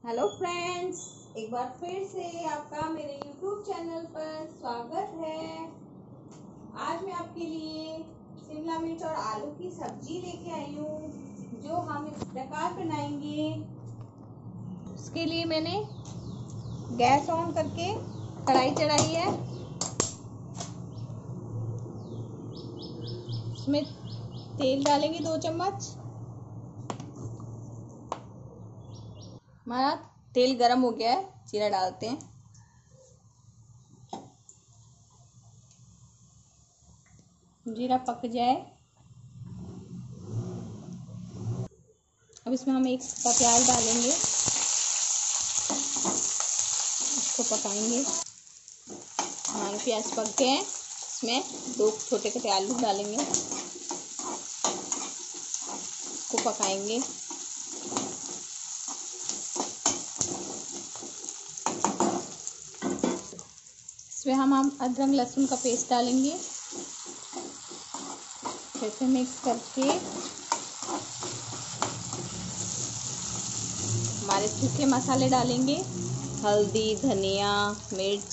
Hello friends, एक बार फिर से आपका मेरे YouTube चैनल पर स्वागत है। आज मैं आपके लिए शिमला मिर्च और आलू की सब्जी लेके आई हूँ, जो हम इस प्रकार बनाएंगे। उसके लिए मैंने गैस ऑन करके कढ़ाई चढ़ाई है। इसमें तेल डालेंगे 2 चम्मच। हमारा तेल गरम हो गया है, जीरा डालते हैं। जीरा पक जाए, अब इसमें हम 1 कप प्याज डालेंगे, इसको पकाएंगे। हमारे प्याज पक गए हैं, इसमें 2 छोटे कटे आलू डालेंगे, इसको पकाएंगे। इसमें हम अदरक लहसुन का पेस्ट डालेंगे, फिर से मिक्स करके हमारे सूखे मसाले डालेंगे, हल्दी, धनिया, मिर्च।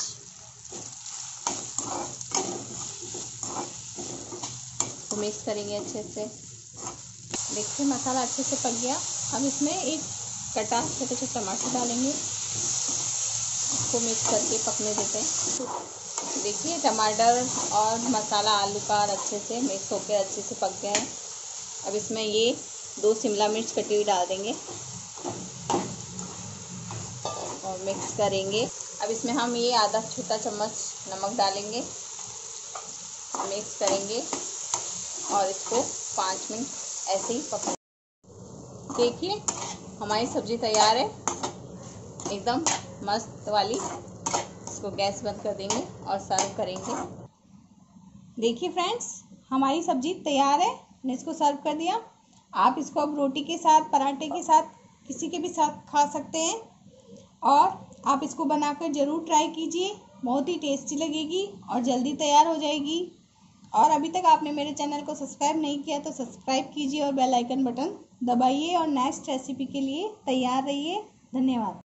तो मिक्स करेंगे अच्छे से। देखिए मसाला अच्छे से पक गया। अब इसमें 1 कटा छोटे छोटे टमाटर डालेंगे, इसको मिक्स करके पकने देते हैं। देखिए टमाटर और मसाला आलू का अच्छे से मिक्स होकर अच्छे से पक गया है। अब इसमें ये 2 शिमला मिर्च कटी हुई डाल देंगे और मिक्स करेंगे। अब इसमें हम ये आधा छोटा चम्मच नमक डालेंगे, मिक्स करेंगे और इसको 5 मिनट ऐसे ही पकाएंगे। देखिए हमारी सब्जी तैयार है, एकदम मस्त वाली। इसको गैस बंद कर देंगे और सर्व करेंगे। देखिए फ्रेंड्स, हमारी सब्जी तैयार है। मैंने इसको सर्व कर दिया। आप इसको अब रोटी के साथ, पराठे के साथ, किसी के भी साथ खा सकते हैं और आप इसको बनाकर ज़रूर ट्राई कीजिए। बहुत ही टेस्टी लगेगी और जल्दी तैयार हो जाएगी। और अभी तक आपने मेरे चैनल को सब्सक्राइब नहीं किया तो सब्सक्राइब कीजिए और बेल आइकन बटन दबाइए और नेक्स्ट रेसिपी के लिए तैयार रहिए। धन्यवाद।